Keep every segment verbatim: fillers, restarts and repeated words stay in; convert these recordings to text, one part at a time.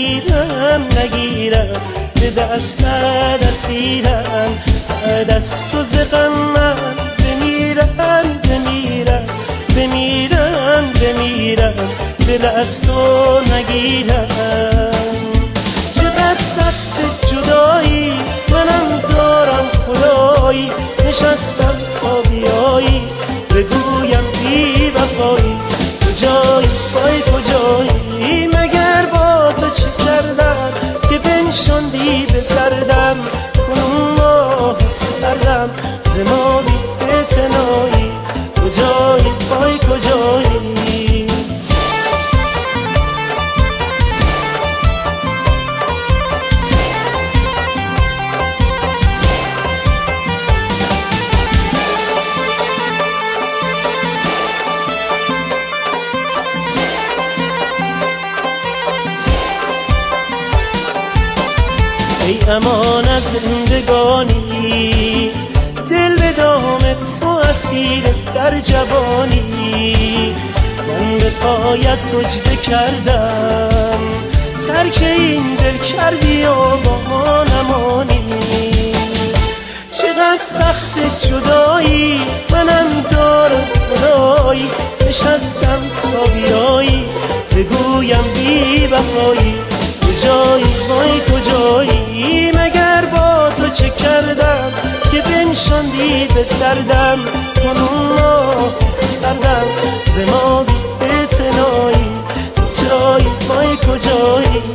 نگیرم نگیرم به دست نرسیدم، بعد از تو ز غم من بمیرم بمیرم بمیرم بمیرم دل از تو نگیرم. چقدر سخت جدایی منم دارم خدایی، نشستم تا بیایی بگویم بی وفایی. کجایی وای کجایی، مگر با تو چه کردم که بنشاندی به دردم، کنون ماه سردم ز ما بی اعتنایی. کجایی وای کجایی. ای امان از زندگانی، دل به دام تو اسیر در جوانی. من به پایت سجده کردم، ترک این دل کردی و با ما نمانی. چقدر سخت جدایی منم دارم خدایی، نشستم تا بیایی بگویم بی وفایی. کجایی وای کجایی، مگر با تو چه کردم که بنشاندی به دردم، کنون ماه سردم ز ما بی اعتنایی. کجایی وای کجایی.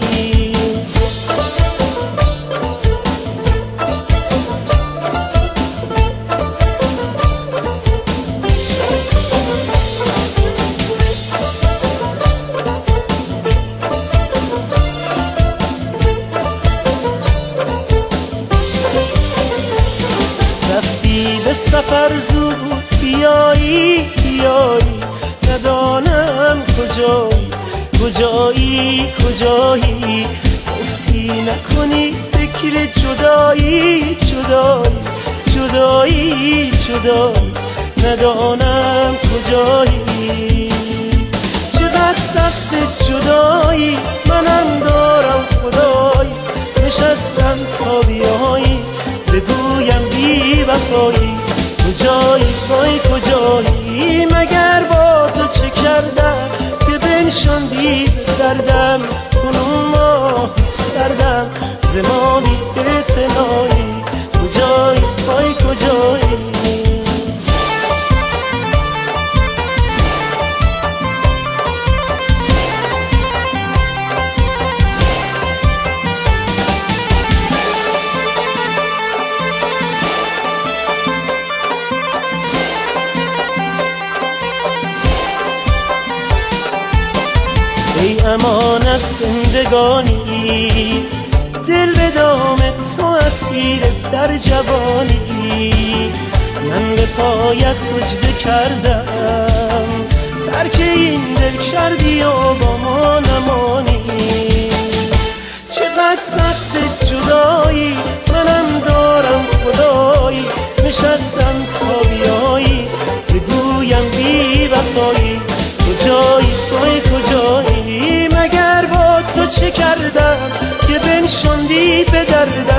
به سفر زود بیایی بیایی، ندانم کجایی کجایی کجایی. گفتی نکنی فکر جدایی جدایی جدایی جدایی، ندانم کجایی. چقدر سخت جدایی منم دارم خدایی، نشستم تا بیایی بگویم بی وفایی. کجایی وای کجایی، مگر با تو چه کردم که بنشاندی به دردم، کنون ماه سردم ز ما بی اعتنایی. کجایی وای کجایی. ای امان از زندگانی، دل به دام تو اسیر در جوانی. من به پایت سجده کردم، ترک این دل کردی و با ما نمانی. چقدر سخت جدایی منم دارم خدایی، نشستم تا بیایی بگویم بی وفایی. کجایی وای کجایی، مگر با تو چه کردم که بنشاندی به دردم،